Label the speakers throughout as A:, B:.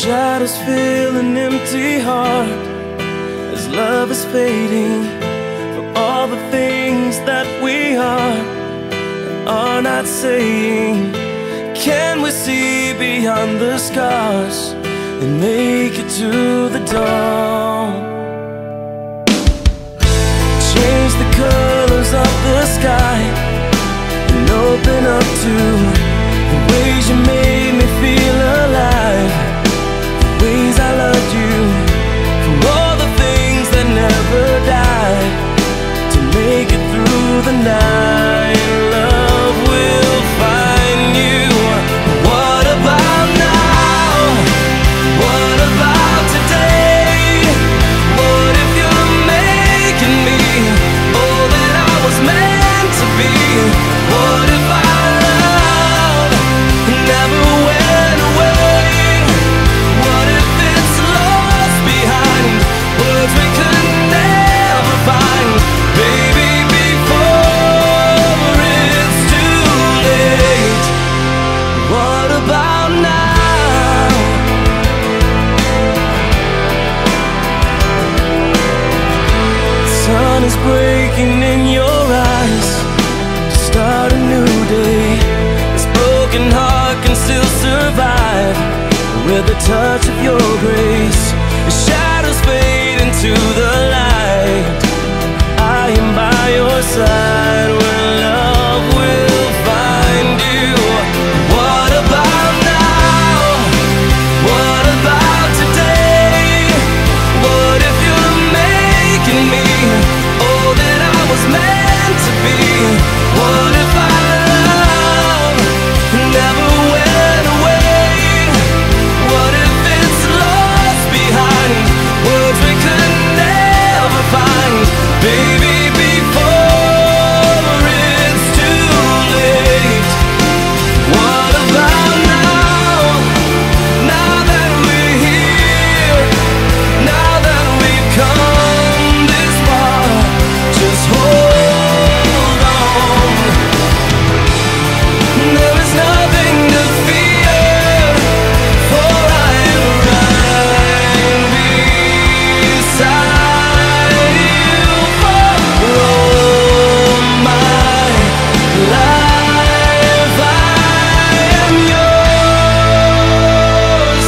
A: shadows fill an empty heart as love is fading from all the things that we are not saying. Can we see beyond the scars and make it to the dawn? Change the colors of the sky and open up to the ways you made me feel alive, the ways I loved you, for all the things that never died, to make it through the night. Love will find you. What about now? What about today? What if you're making me all that I was meant to be? What if our love never went away? What if it's lost behind words we could never find? Baby, before it's too late. What about now? Sun is breaking in your eyes to start a new day. This broken heart can still survive with the touch of your grace. The shadows fade into the light. I am by your side when love will find you. What about now? What about today? What if you're making me all that I was meant to be? What if our love never went away? What if it's lost behind words we could never find? Baby, before it's too late. What about now? Now that we're here, now that we've come this far, just hold on. There is nothing to fear, for I am right beside you for all my life. I am yours.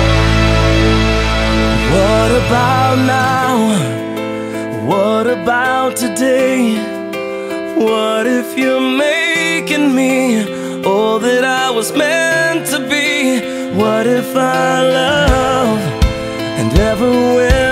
A: What about now? What about today? What if you're making me all that I was meant to be? What if our love and ever will